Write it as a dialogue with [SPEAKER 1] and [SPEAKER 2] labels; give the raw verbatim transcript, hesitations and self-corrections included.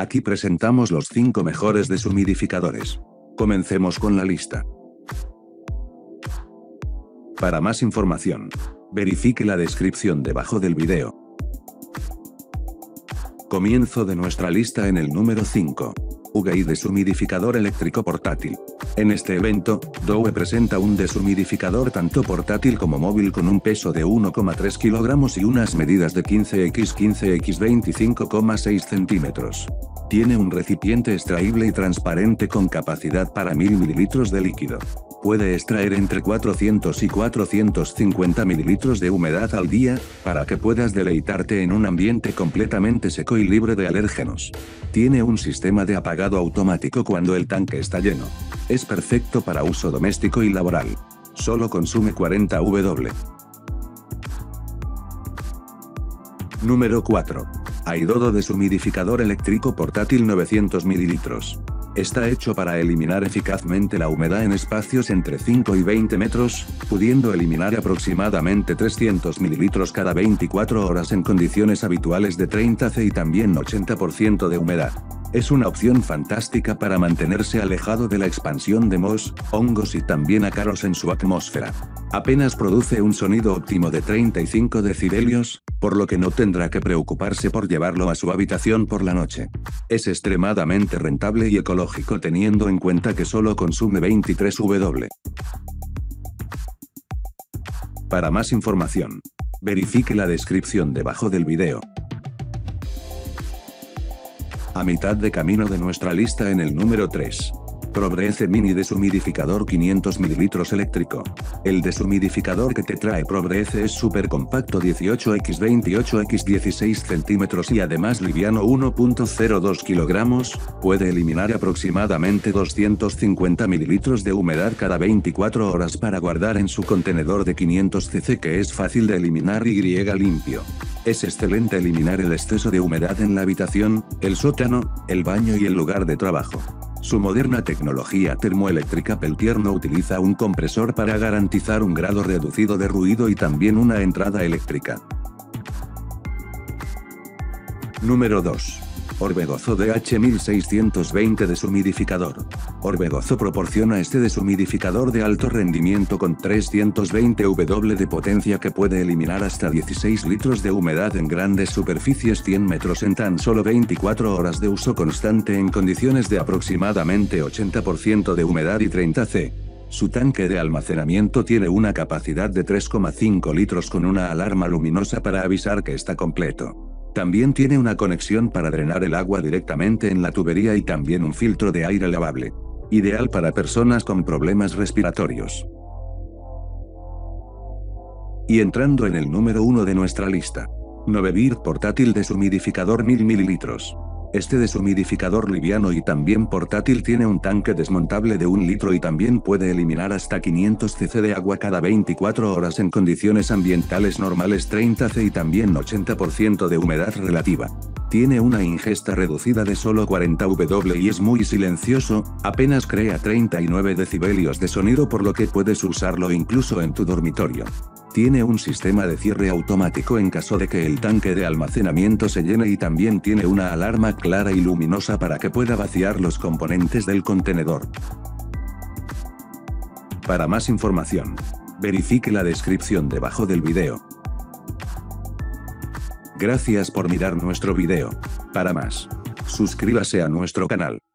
[SPEAKER 1] Aquí presentamos los cinco mejores deshumidificadores. Comencemos con la lista. Para más información, verifique la descripción debajo del video. Comienzo de nuestra lista en el número cinco. UGEI deshumidificador eléctrico portátil. En este evento, Dowe presenta un deshumidificador tanto portátil como móvil con un peso de uno coma tres kilogramos y unas medidas de quince por quince por veinticinco coma seis centímetros. Tiene un recipiente extraíble y transparente con capacidad para mil mililitros de líquido. Puede extraer entre cuatrocientos y cuatrocientos cincuenta mililitros de humedad al día, para que puedas deleitarte en un ambiente completamente seco y libre de alérgenos. Tiene un sistema de apagado automático cuando el tanque está lleno. Es perfecto para uso doméstico y laboral. Solo consume cuarenta watt. Número cuatro. Aidodo deshumidificador eléctrico portátil novecientos mililitros. Está hecho para eliminar eficazmente la humedad en espacios entre cinco y veinte metros, pudiendo eliminar aproximadamente trescientos mililitros cada veinticuatro horas en condiciones habituales de treinta grados y también ochenta por ciento de humedad. Es una opción fantástica para mantenerse alejado de la expansión de mohos, hongos y también ácaros en su atmósfera. Apenas produce un sonido óptimo de treinta y cinco decibelios, por lo que no tendrá que preocuparse por llevarlo a su habitación por la noche. Es extremadamente rentable y ecológico teniendo en cuenta que solo consume veintitrés watt. Para más información, verifique la descripción debajo del video. A mitad de camino de nuestra lista en el número tres. ProBreeze Mini deshumidificador quinientos mililitros eléctrico. El deshumidificador que te trae ProBreeze es súper compacto dieciocho por veintiocho por dieciséis centímetros y además liviano uno punto cero dos kilogramos, puede eliminar aproximadamente doscientos cincuenta mililitros de humedad cada veinticuatro horas para guardar en su contenedor de quinientos centilitros que es fácil de eliminar y limpio. Es excelente eliminar el exceso de humedad en la habitación, el sótano, el baño y el lugar de trabajo. Su moderna tecnología termoeléctrica Peltier no utiliza un compresor para garantizar un grado reducido de ruido y también una entrada eléctrica. Número dos. Orbegozo D H mil seiscientos veinte deshumidificador. Orbegozo proporciona este deshumidificador de alto rendimiento con trescientos veinte watts de potencia que puede eliminar hasta dieciséis litros de humedad en grandes superficies cien metros en tan solo veinticuatro horas de uso constante en condiciones de aproximadamente ochenta por ciento de humedad y treinta grados. Su tanque de almacenamiento tiene una capacidad de tres coma cinco litros con una alarma luminosa para avisar que está completo. También tiene una conexión para drenar el agua directamente en la tubería y también un filtro de aire lavable. Ideal para personas con problemas respiratorios. Y entrando en el número uno de nuestra lista. Novebird portátil deshumidificador mil mililitros. Este deshumidificador liviano y también portátil tiene un tanque desmontable de un litro y también puede eliminar hasta quinientos centilitros de agua cada veinticuatro horas en condiciones ambientales normales treinta grados y también ochenta por ciento de humedad relativa. Tiene una ingesta reducida de solo cuarenta watts y es muy silencioso, apenas crea treinta y nueve decibelios de sonido por lo que puedes usarlo incluso en tu dormitorio. Tiene un sistema de cierre automático en caso de que el tanque de almacenamiento se llene y también tiene una alarma clara y luminosa para que pueda vaciar los componentes del contenedor. Para más información, verifique la descripción debajo del video. Gracias por mirar nuestro video. Para más, suscríbase a nuestro canal.